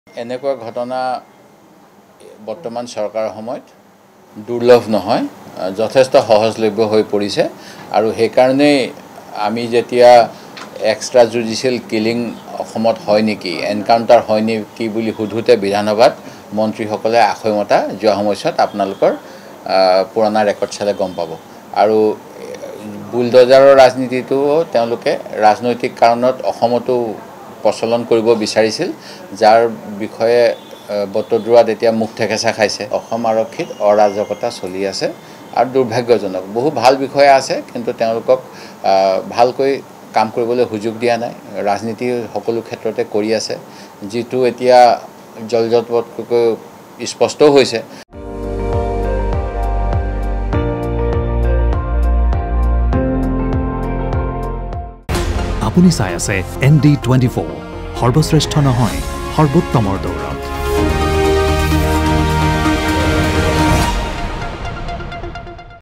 এনেকুৱা ঘটনা বৰ্তমান চৰকাৰৰ সময়ত দুৰ্লভ নহয়, যথেষ্ট সহজলভ্য হৈ পৰিছে আৰু সেইকাৰণেই আমি যেতিয়া এক্সট্ৰা জুডিচিয়েল কিলিং অসমত হয় নেকি, এনকাউণ্টাৰ হয় নেকি বুলি সোধোতে বিধানসভাত মন্ত্ৰীসকলে আশয়মতা যোৱা সময়ছোৱাত আপোনালোকৰ পুৰণা ৰেকৰ্ড চালে গম পাব। আৰু বুলডজাৰৰ ৰাজনীতিটো তেওঁলোকে ৰাজনৈতিক কাৰণত অসমতো প্ৰচলন কৰিব বিচাৰিছিল, যাৰ বিষয়ে বটদ্ৰৱাত এতিয়া মুখ ঠেকেচা খাইছে। অসম আৰক্ষীত অৰাজকতা চলি আছে আৰু দুৰ্ভাগ্যজনক। বহু ভাল বিষয়া আছে, কিন্তু তেওঁলোকক ভালকৈ কাম কৰিবলৈ সুযোগ দিয়া নাই। ৰাজনীতি সকলো ক্ষেত্ৰতে কৰি আছে, যিটো এতিয়া জলজটকৈ স্পষ্ট হৈছে। আপুনি চাই আছে ND24, সৰ্বশ্ৰেষ্ঠ নহয় সৰ্বোত্তমৰ দৌৰ।